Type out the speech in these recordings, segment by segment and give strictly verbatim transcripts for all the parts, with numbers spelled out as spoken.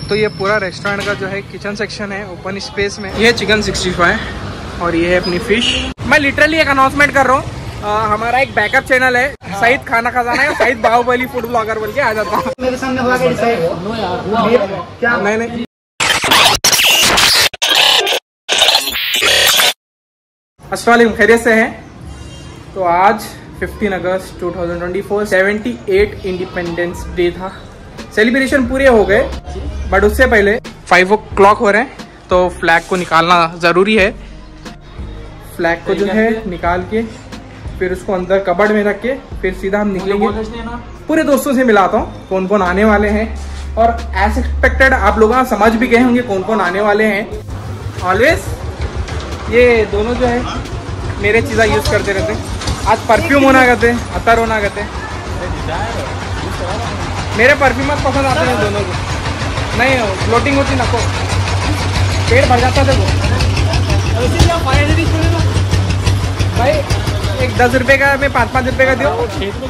तो ये पूरा रेस्टोरेंट का जो है किचन सेक्शन है ओपन स्पेस में। ये चिकन सिक्सटी फाइव और ये है अपनी फिश। मैं लिटरली एक अनाउंसमेंट कर रहा हूँ, हमारा एक बैकअप चैनल है सईद खाना खजाना है, सईद बाहुबली फूड ब्लॉगर बोल के आ जाता हूँ। मेरे सामने हुआ क्या? नहीं नहीं अस्सलाम वालेकुम, खैरियत से हैं? तो आज पंद्रह अगस्त दो हज़ार चौबीस अठहत्तर इंडिपेंडेंस डे था। सेलिब्रेशन पूरे हो गए बट उससे पहले फाइव ओ क्लॉक हो रहे हैं तो फ्लैग को निकालना ज़रूरी है। फ्लैग को जो है निकाल के फिर उसको अंदर कबर्ड में रख के फिर सीधा हम निकलेंगे। पूरे दोस्तों से मिलाता हूँ कौन कौन आने वाले हैं और एज एक्सपेक्टेड आप लोग समझ भी गए होंगे कौन कौन आने वाले हैं। ऑलवेज ये दोनों जो है मेरे चीज़ा यूज़ करते रहते हैं। आज परफ्यूम होना करते हैं, अतर होना करते हैं। मेरे परफ्यूम पसंद आते हैं दोनों को। नहीं फ्लोटिंग होती नको, पेट भर जाता है भाई। एक दस रुपए का मैं पाँच पाँच रुपए का दियो।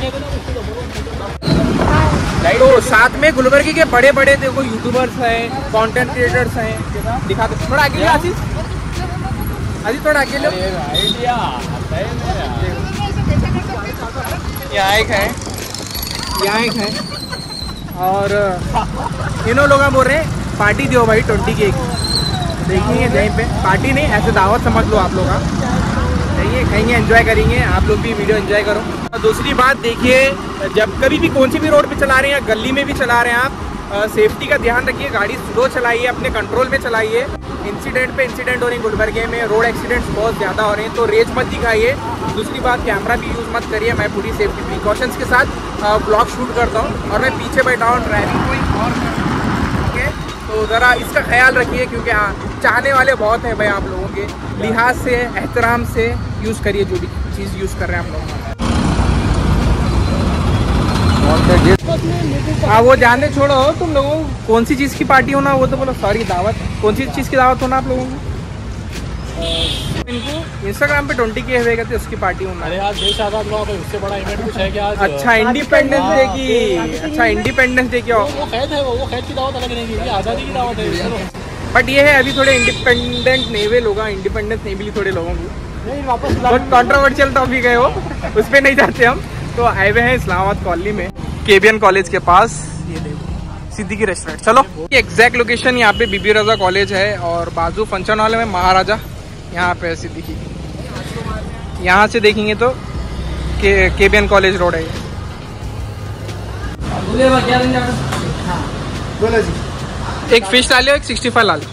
तो साथ में गुलबर्गी के बड़े बड़े देखो यूट्यूबर्स हैं, कंटेंट क्रिएटर्स हैं, दिखाते थोड़ा आगे लियो आशीष, आशीष थोड़ा आगे लियो। यहाँ एक है, यहाँ एक है और इन्हों लोग बोल रहे हैं पार्टी दियो भाई ट्वेंटी के। देखिए यहीं पे पार्टी नहीं ऐसे दावत समझ लो आप लोग। खाइए खाएंगे एंजॉय करेंगे, आप लोग भी वीडियो एंजॉय करो। और दूसरी बात देखिए, जब कभी भी कौन सी भी रोड पे चला रहे हैं या गली में भी चला रहे हैं आप, सेफ्टी का ध्यान रखिए, गाड़ी स्लो चलाइए, अपने कंट्रोल में चलाइए। इंसिडेंट पे इंसिडेंट हो रहे हैं गुलबर्गे में, रोड एक्सीडेंट्स बहुत ज़्यादा हो रहे हैं तो रेस मत दिखाइए। दूसरी बात कैमरा भी यूज़ मत करिए। मैं पूरी सेफ्टी प्रिकॉशंस के साथ ब्लॉग शूट करता हूँ और मैं पीछे बैठा हूँ, ड्राइविंग कोई और ठीक है। तो ज़रा इसका ख्याल रखिए क्योंकि चाहने वाले बहुत हैं भाई। आप लोगों के लिहाज से एहतराम से यूज़ करिए जो भी चीज़ यूज़ कर रहे हैं आप लोग। हाँ वो जानते छोड़ो, तुम लोगों को कौन सी चीज़ की पार्टी होना वो तो बोलो। सॉरी दावत, कौन सी चीज़ की दावत होना आप लोगों को? इनको इंस्टाग्राम पे ट्वेंटी के हुए थे उसकी पार्टी होना। अरे आज देश आजाद हुआ, उससे बड़ा इवेंट कुछ है क्या आज? अच्छा इंडिपेंडेंस डे की, अच्छा इंडिपेंडेंस डे क्या? वो कैद है, वो कैद की दावत अलग नहीं है, आज़ादी की दावत है। बट ये है अभी थोड़े इंडिपेंडेंट नहीं हुए लोग, इंडिपेंडेंस नहीं मिली थोड़े लोगों को। वापस बहुत कॉन्ट्रोवर्शियल टॉपिक है वो, उस पर नहीं जाते हम। तो आए हुए हैं इस्लामाबाद कॉलोनी में, केबीएन कॉलेज के पास। ये देखो सिद्दीकी रेस्टोरेंट। चलो एग्जैक्ट लोकेशन यहाँ पे बीबी रजा कॉलेज है और बाजू फंक्शन हॉल में महाराजा, यहाँ पे सिद्दीकी। यहाँ से देखेंगे तो के केबीएन कॉलेज रोड है। एक फिश ला लो, एक सिक्सटी फाइव ला लो।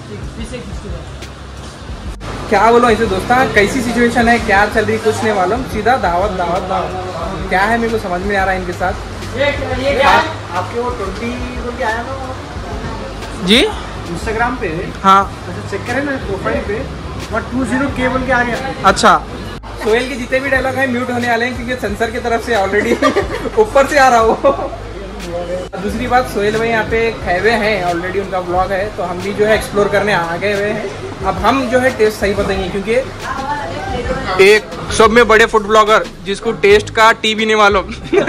क्या बोलो ऐसे दोस्ता, कैसी सिचुएशन है, क्या चल रही, कुछ नहीं मालूम, सीधा दावत दावत दावत। क्या है मेरे को समझ में नहीं आ रहा है इनके साथ। आप, आपके वो ट्वेंटी बोल के आया ना जी इंस्टाग्राम पे? हाँ चेक करें ना प्रोफाइल पे, वहाँ टू जीरो के बोल के आ गया। अच्छा सोहेल के जितने भी डायलॉग हैं म्यूट होने वाले हैं क्योंकि सेंसर की तरफ से ऑलरेडी ऊपर से आ रहा हो। दूसरी बात सोहेल भाई यहाँ पे खाए हुए हैं ऑलरेडी, उनका ब्लॉग है तो हम भी जो है एक्सप्लोर करने आ गए हुए हैं। अब हम जो है टेस्ट सही बताएंगे क्योंकि एक सब में बड़े फूड ब्लॉगर जिसको टेस्ट का टी भी नहीं मालूम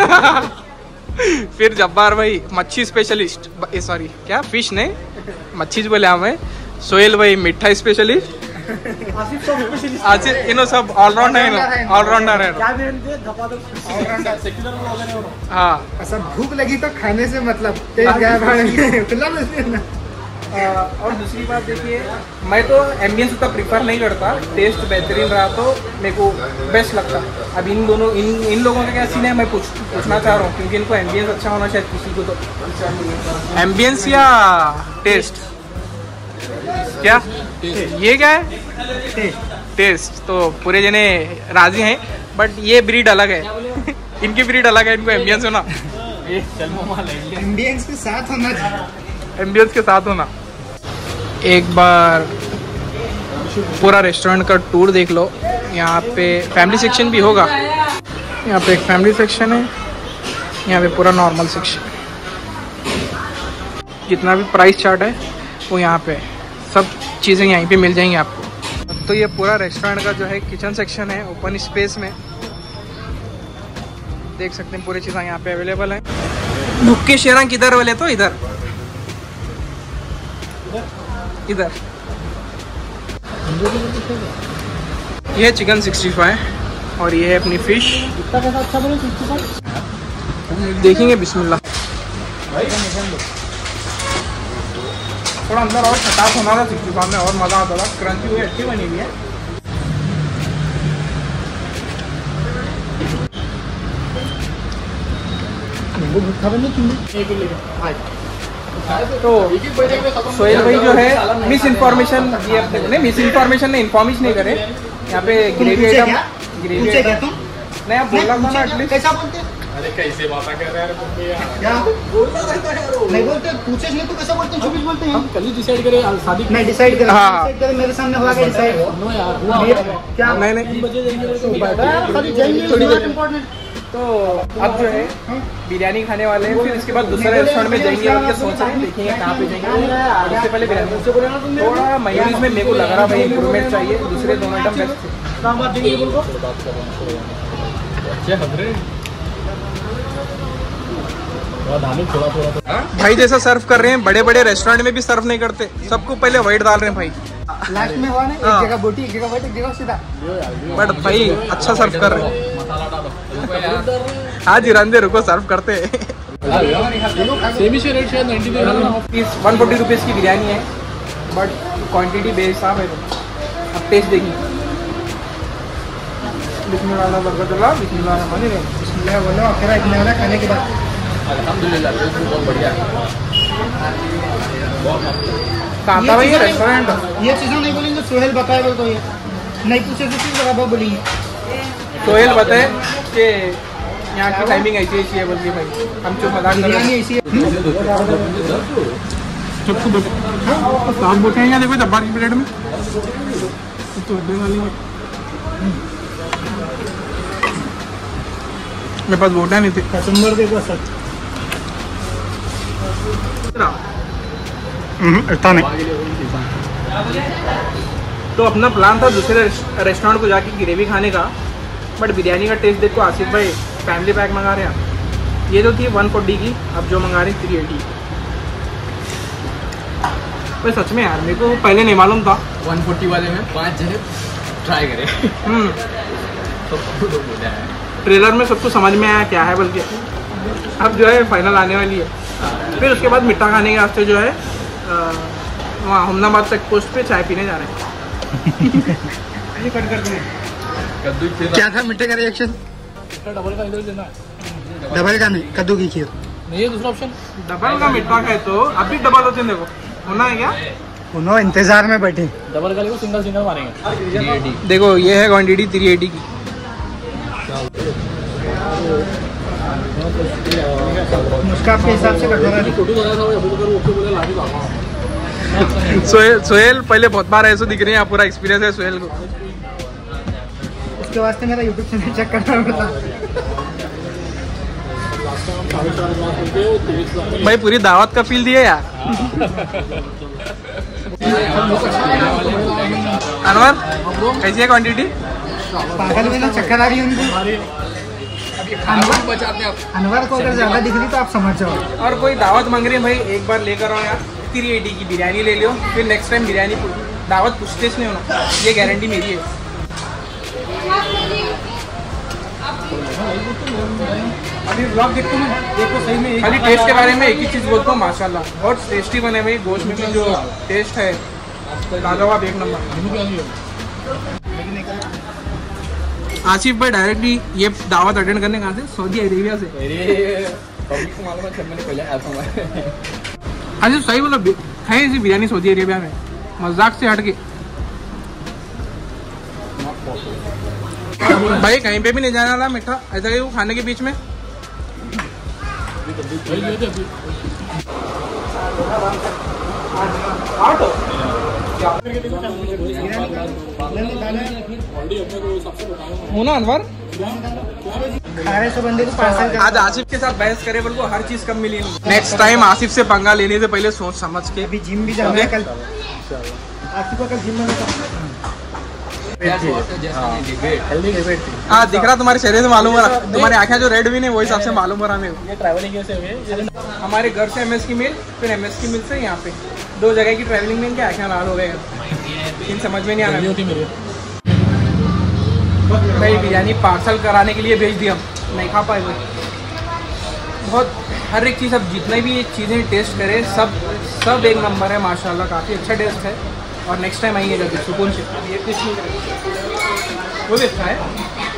फिर जब्बार भाई मच्छी स्पेशलिस्ट, सॉरी क्या फिश नहीं मच्छी बोले हमें। सोहेल भाई मिठाई स्पेशलिस्ट, आसिफ इनो सब ऑलराउंडर है, ऑलराउंडर है। हाँ ऐसा भूख लगी तो खाने से मतलब और दूसरी बात देखिए, मैं तो एम्बियंस उतना प्रिफर नहीं करता, टेस्ट बेहतरीन रहा तो मेरे को बेस्ट लगता। अब इन दोनों इन इन लोगों का क्या सीन है मैं पूछ पूछना चाह रहा हूँ क्योंकि इनको एम्बियंस अच्छा होना शायद किसी को। तो एम्बियंस या टेस्ट क्या ये क्या है? टेस्ट। टेस्ट तो पूरे जने राजी हैं बट ये ब्रीड अलग है इनकी ब्रीड अलग है, इनको एम्बियंस होना एम्बियंस के साथ होना एम्बियंस के साथ होना। एक बार पूरा रेस्टोरेंट का टूर देख लो। यहाँ पे फैमिली सेक्शन भी होगा, यहाँ पे एक फैमिली सेक्शन है, यहाँ पे पूरा नॉर्मल सेक्शन। जितना भी प्राइस चार्ट है वो यहाँ पे सब चीज़ें यहीं पे मिल जाएंगी आपको। तो ये पूरा रेस्टोरेंट का जो है किचन सेक्शन है ओपन स्पेस में, देख सकते हैं पूरी चीज़ें यहाँ पे अवेलेबल है। भुक्के शेरा किधर वाले तो इधर इधर ये चिकन सिक्सटी फाइव और ये है अपनी फिश। इतना कैसा अच्छा बने सिक्सटी फाइव देखेंगे बिस्मिल्लाह। थोड़ा अंदर और खटास होना था सिक्सटी फाइव में और मज़ा आता था। क्रंची हुई अच्छी बनी हुई है। तो सोहेल भाई जो है मिस इन्फॉर्मेशन ये अपने नहीं मिस इन्फॉर्मेशन ने इन्फॉर्मेशन नहीं करे यहाँ पे ग्रेवी आइटम ग्रेवी आइटम नहीं आप बोलना था ना एटलीस्ट। कैसा बोलते हैं? अरे कैसे बात कर रहे हैं क्या नहीं बोलते? पूछे नहीं तो कैसा बोलते हैं? चौबीस बोलते हैं। हम कल ही डिसाइड करें शादी मैं डिसाइड करें हाँ। डिसाइड करें मेरे सामने हुआ क्या डिसाइड? नो यार हुआ क्या नहीं नहीं तीन बजे जाएंगे खाली जाएंगे थोड़ी देर। इम्पोर्टेंट। तो अब जो है बिरयानी खाने वाले हैं, फिर इसके बाद दूसरे रेस्टोरेंट में जाएंगे और क्या सोच रहे हैं देखेंगे कहाँ पे जाएंगे। और उससे पहले बिरयानी थोड़ा मेयोनीज में मेरे को लग रहा भाई इम्प्रूवमेंट चाहिए। दूसरे दोनों आइटम बेस्ट थे। काम बात देंगे बोल को क्या खतरे थोड़ा थोड़ा भाई जैसा सर्व कर रहे हैं बड़े बड़े रेस्टोरेंट में भी सर्व नहीं करते, सबको पहले वाइट डाल रहे हैं भाई। लास्ट में हुआ ना एक हाँ। जगह बोटी एक जगह वाइट एक जगह सीधा। बट भाई अच्छा सर्व कर रहे हैं। मसाला डालो हाँ जी रंदे रुको सर्व करते हैं। सेमी से रेट शायद ninety piece one forty rupees की बिरयानी है बट क्वांटिटी बेहिसाब है। अब टेस्ट देखिए। बिस्मिल्लाह बरकत अल्लाह बिस्मिल्लाह रहमान रहीम। बिस्मिल्लाह बोलो आखिर इतना वाला खाने के बाद अल्हम्दुलिल्लाह बहुत बढ़िया है। कहाँ था भाई ये रेस्टोरेंट? ये चीज़ें नहीं बोलेंगे सोहेल बताए बोल तो ये नहीं पूछे तो चीज़ बराबर बोलेंगे। सोहेल बताए कि यहाँ की टाइमिंग ऐसी ऐसी है बोलिए भाई हम चुप मजाक कर रहे बिरयानी हैं। ऐसी है। सबको साफ बोटे हैं यहाँ देखो डब्बा की प्लेट में तो मेरे पास बोटा नहीं थे। कस्टमर देखो सर इतना नहीं। तो अपना प्लान था दूसरे रेस्टोरेंट को जाके ग्रेवी खाने का बट बिरयानी का टेस्ट देखो। आसिफ भाई फैमिली पैक मंगा रहे हैं। ये तो थी वन फोर्टी की, अब जो मंगा रहे हैं थ्री एटी। भाई सच में यार मेरे को पहले नहीं मालूम था। वन फोर्टी वाले में पाँच जने ट्राई करें हम्म तो बोला है ट्रेलर में सबको समझ में आया क्या है बल्कि अब जो है फाइनल आने वाली है। फिर उसके बाद मिठा खाने के रास्ते जो है वहाँ हमनाबाद तक पोस्ट पे चाय पीने जा रहे हैं। कट कर दें। कद्दू खीर क्या था मिट्टे का रिएक्शन? डबल का इधर देना है डबल का नहीं कद्दू की खीर। नहीं है दूसरा ऑप्शन डबल का मिठा खाए तो अभी डबल होते हैं देखो होना है क्या? उन्होंने इंतजार में बैठे। डबल का लेको सिंगल सिंगल मारेंगे देखो ये है क्वांटिटी थ्री एटी की। मुस्का आपके हिसाब से कटोरा नहीं। छोटू लगा था अभी तो ओके बोले लाके लाऊंगा सोहेल सोहेल पहले बहुत बार ऐसे दिख रहे हैं, पूरा एक्सपीरियंस है सोहेल को। उसके वास्ते मेरा यूट्यूब चैनल चेक करना पड़ता। भाई पूरी दावत का फील दिया यार। अनवर कैसी है क्वांटिटी? पागल में ना चक्कर आ रही है उनको। अनवर अनवर को अगर ज्यादा दिख रही तो आप समझ जाओ। और कोई दावत मांग रही है भाई एक बार लेकर आओ यार थ्री एटी की बिरयानी ले लो, फिर नेक्स्ट टाइम बिरयानी दावत पूछते नहीं होना, ये गारंटी मेरी है। अभी ब्लॉग देखते हैं देखो सही में खाली टेस्ट के बारे में एक ही चीज़ बोलता हूँ माशाल्लाह बहुत टेस्टी बने भाई। गोश्त में भी जो टेस्ट है लाजवाब एक नंबर। आसिफ भाई डायरेक्टली ये दावत अटेंड करने कहाँ से? सऊदी अरेबिया से। आसिफ सही बोलो खाए ऐसी बिरयानी सऊदी अरेबिया में मजाक से हट के। भाई कहीं पे भी नहीं जाना था मीठा ऐसा ही वो खाने के बीच में। होना अनवर खाने से बंदे को पार्सल कर। आज आसिफ के साथ बहस करे बोल को हर चीज कम मिली। नेक्स्ट टाइम आसिफ से पंगा लेने से पहले सोच समझ के। अभी जिम भी जाना है कल। आसिफ को कल जिम में हाँ दिख रहा तुम्हारे शरीर से मालूम हो रहा, तुम्हारी आंखें जो रेड भी नहीं वो हिसाब से मालूम हो रहा मेरे को। ये ट्रैवलिंग कैसे हुए हमारे घर से एमएस की मिल फिर एमएस की मिल से यहाँ पे दो जगह की ट्रैवलिंग में क्या क्या लाल हो गए, इन समझ में नहीं आ रहा होती मेरी। भाई बिरयानी पार्सल कराने के लिए भेज दिया, नहीं खा पाए भाई। बहुत हर एक चीज़, अब जितने भी चीज़ें टेस्ट करें सब सब एक नंबर है माशाल्लाह, काफ़ी अच्छा टेस्ट है। और नेक्स्ट टाइम आएंगे जल्दी सुकून से। ये टेस्ट नहीं करेंगे वो भी अच्छा है।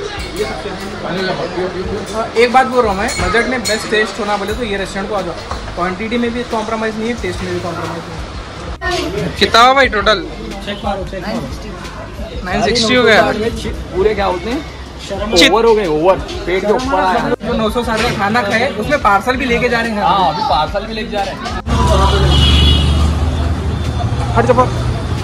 एक बात बोल रहा हूँ मैं, बजट में बेस्ट टेस्ट होना बोले तो ये रेस्टोरेंट को आ जाओ। क्वांटिटी में भी कॉम्प्रोमाइज़ नहीं है, टेस्ट में भी कॉम्प्रोमाइज़ नहीं है। कितना हुआ भाई टोटल? चेक मारो चेक मारो। नाइन सिक्सटी हो गया। पूरे क्या होते हैं, ओवर हो गए, ओवर पेट के ऊपर आया। जो नौ सौ साठ का खाना खाए उसमें पार्सल भी लेके जा रहे हैं। हाँ अभी पार्सल भी लेके जा रहे हैं। हर जगह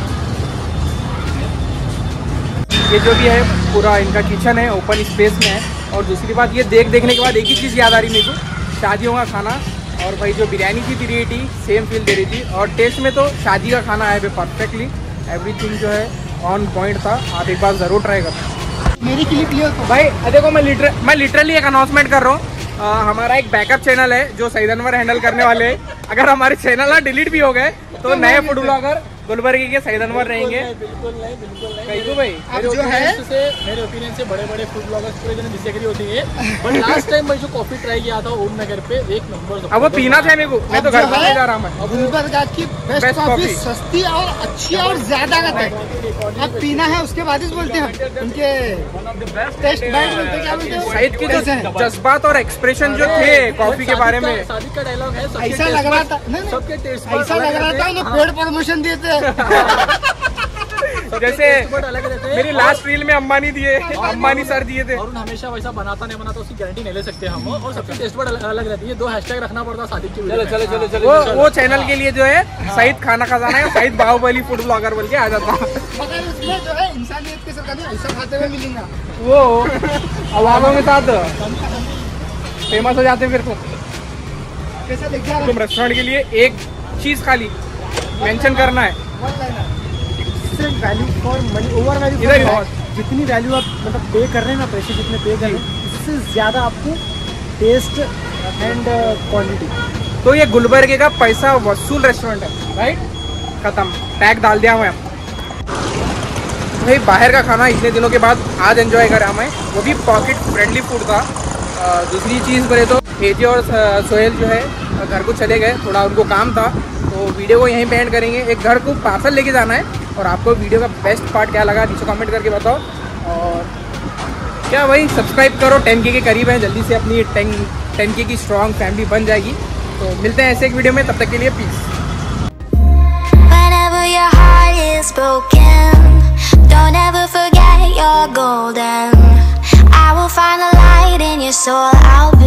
ये जो भी है पूरा इनका किचन है, ओपन स्पेस में है। और दूसरी बात ये देख देखने के बाद एक ही चीज़ याद आ रही मेरे को, शादियों का खाना। और भाई जो बिरयानी की थी थी सेम फील दे रही थी। और टेस्ट में तो शादी का खाना है परफेक्टली, एवरीथिंग जो है ऑन पॉइंट था। आप एक बार ज़रूर ट्राई करना। मेरी क्लिप लियो तो भाई देखो, मैं लिटर मैं लिटरली एक अनाउंसमेंट कर रहा हूँ। हमारा एक बैकअप चैनल है जो सईद अनवर हैंडल करने वाले हैं। अगर हमारे चैनल ना डिलीट भी हो गए तो नए फूड ब्लॉगर गुलबर्गी के सईद अनवर रहेंगे। बिल्कुल नहीं, बिल्कुल नहीं। कहीं को भाई अब जो है से मेरे ओपिनियन से बड़े बड़े फूड ब्लॉगर्स पूरे जन डिसएग्री होती है। बट लास्ट टाइम मैं जो कॉफी ट्राई किया था ओम नगर पे, एक नंबर। अब वो पीना था मेरे को, मैं तो घर पे जा रहा हूँ। गुलबर्गा की बेस्ट Best कॉफी, coffee। सस्ती और अच्छी और ज्यादा का है। अब पीना है उसके बाद ही बोलते हैं उनके टेस्ट बैड बोलते हैं, क्या बोलते हैं सईद की जो कैसे है? जज्बात और एक्सप्रेशन जो थे कॉफी के बारे में, शादी का डायलॉग है, सबके ऐसा taste लग रहा buds- था नहीं, नहीं, सबके टेस्ट ऐसा लग रहा था उन्हें पेड प्रमोशन दिए थे। जैसे अलग रहते हैं। मेरी लास्ट रील में अम्बानी दिए, अम्बानी सर दिए थे। और हमेशा वैसा बनाता नहीं बनाता उसकी गारंटी नहीं ले सकते हम। और सबकी टेस्ट बड अलग अलग रहती है। दो हैशटैग रखना पड़ता शादी की वीडियो में। चलो चलो चलो वो वो चैनल के लिए जो है सईद खाना खजाना है, सईद बाहुबली फूड ब्लॉगर बोल के आ जाता। मगर उसमें जो है इंसानियत के साथ नहीं ऐसा खाते हुए मिलेगा। वो अवामों के साथ फेमस हो जाते हैं। फिर तुम कैसा दिख रहा तुम रेस्टोरेंट के लिए एक चीज़ खाली मेंशन करना है, value for money, over value इधर ही फॉर जितनी वैल्यू आप मतलब पे कर रहे हैं ना, पैसे जितने पे कर रहे हैं, इससे ज़्यादा आपको टेस्ट एंड क्वालिटी। तो ये गुलबर्गे का पैसा वसूल रेस्टोरेंट है, राइट? खत्म, टैग डाल दिया हमें। भाई बाहर का खाना इतने दिनों के बाद आज एंजॉय करा हमें, वो भी पॉकेट फ्रेंडली फूड था। आ, दूसरी चीज़ बोले तो एजी और सोहेल जो है घर को चले गए, थोड़ा उनको काम था, तो वीडियो को यहीं पे एंड करेंगे। एक घर को पार्सल लेके जाना है। और आपको वीडियो का बेस्ट पार्ट क्या लगा नीचे कमेंट करके बताओ। और क्या भाई सब्सक्राइब करो, टेन के के करीब है, जल्दी से अपनी टेन टेन के की स्ट्रॉन्ग फैमिली बन जाएगी। तो मिलते हैं ऐसे एक वीडियो में, तब तक के लिए peace. Whenever your heart is broken, don't ever forget you're golden. I will find the light in your soul, I'll be